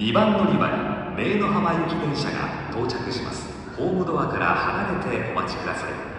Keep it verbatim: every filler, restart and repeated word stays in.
にばん乗り場に明の浜行き電車が到着します。ホームドアから離れてお待ちください。